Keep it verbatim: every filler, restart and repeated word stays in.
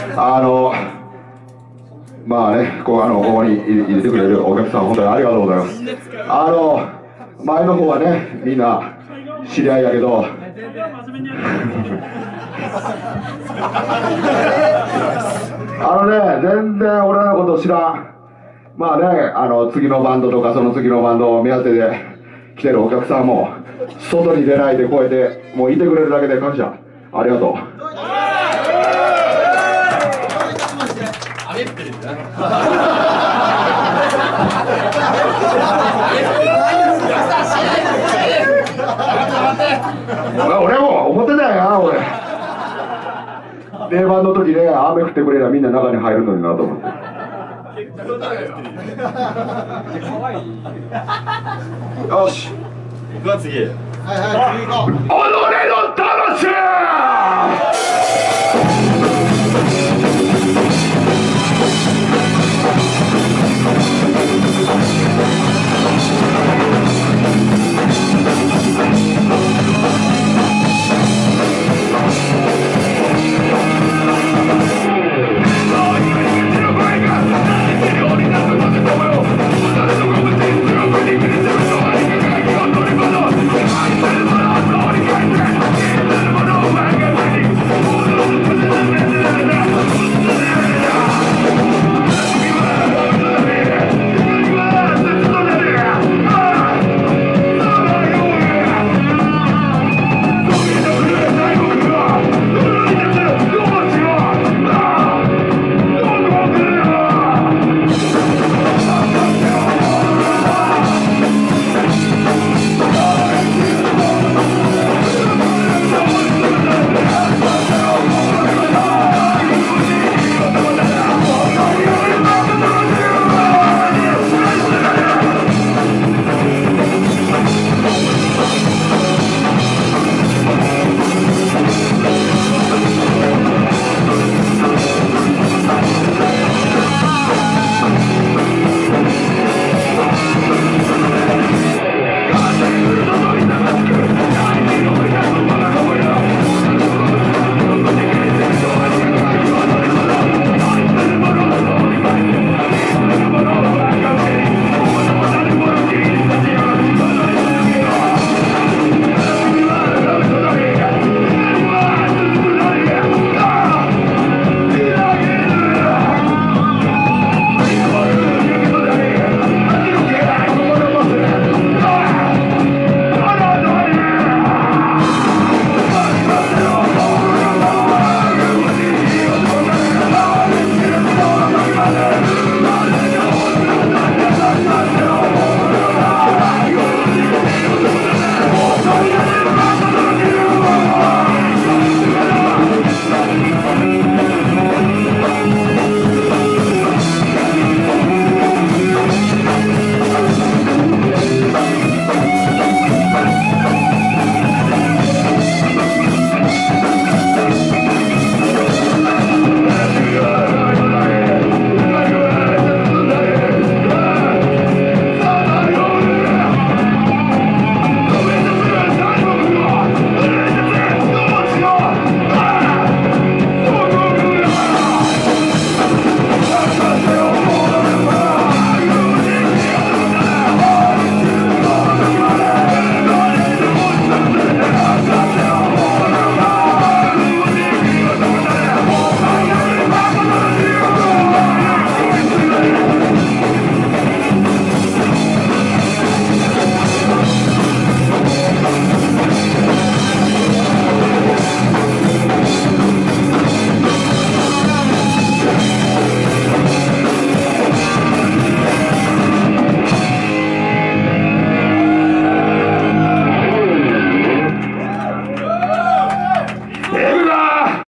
あのまあね、こうあのここに入れてくれるお客さん本当にありがとうございます。あの前の方はねみんな知り合いやけどあのね全然俺のこと知らん。まあね、あの次のバンドとかその次のバンドを目当てで来てるお客さんも外に出ないでこうやってもういてくれるだけで感謝、ありがとう。俺も思ってたよな、俺定番の時ね、雨降ってくれりゃみんな中に入るのになと思って。よし、 行くわ次。はいはい、次行こう。 己の魂